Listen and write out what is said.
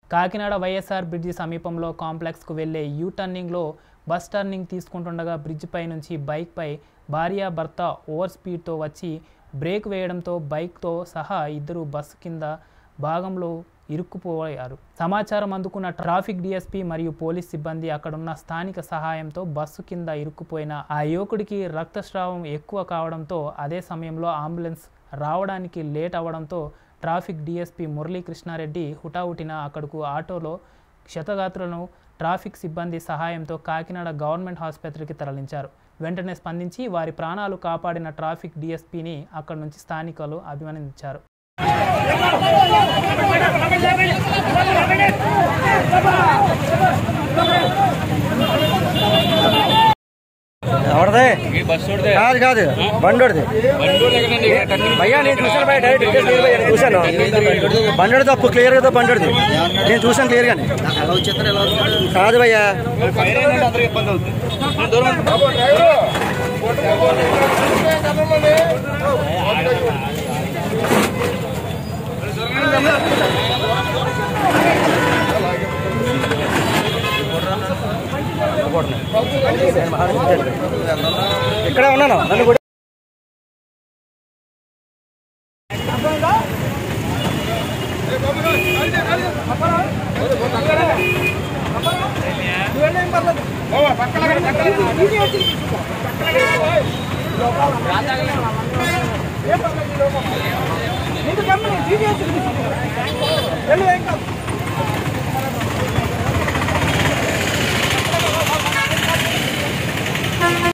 Kakinada YSR bridge సమీపంలో కాంప్లెక్స్కు వెళ్లే యూ టర్నింగ్లో బస్ టర్నింగ్ తీసుకుంటుండగా బ్రిడ్జి పై నుంచి బైక్పై భార్యాభర్త ఓవర్ స్పీడ్తో వచ్చి బ్రేక్ వేయడంతో బైక్తో సహా ఇద్దరు బస్సు కింద భాగంలో ఇరుక్కుపోయారు. సమాచారం అందుకున్న ట్రాఫిక్ డీఎస్పీ మరియు పోలీస్ సిబ్బంది అక్కడున్న స్థానిక సహాయంతో బస్సు కింద ఇరుక్కుపోయిన ఆ యువకుడికి రక్తస్రావం ఎక్కువ కావడంతో అదే సమయంలో అంబులెన్స్ రావడానికి లేట్ అవ్వడంతో ట్రాఫిక్ డీఎస్పీ మురళీకృష్ణారెడ్డి హుటాహుటిన అక్కడకు ఆటోలో క్షతగాత్రులను ట్రాఫిక్ సిబ్బంది సహాయంతో కాకినాడ గవర్నమెంట్ ఆసుపత్రికి తరలించారు. వెంటనే స్పందించి వారి ప్రాణాలు కాపాడిన ట్రాఫిక్ డీఎస్పీని అక్కడి నుంచి స్థానికులు అభినందించారు. కాదు కాదు బండోడిది భయ్యా నేను చూసాను భయ్యా డైరెక్ట్ చూసాను బండోడి తప్పు క్లియర్గా బండోడిది నేను చూసాను క్లియర్గానే కాదు భయ్యా ఇక్కడే ఉన్నాను నన్ను కూడా ఎందుకు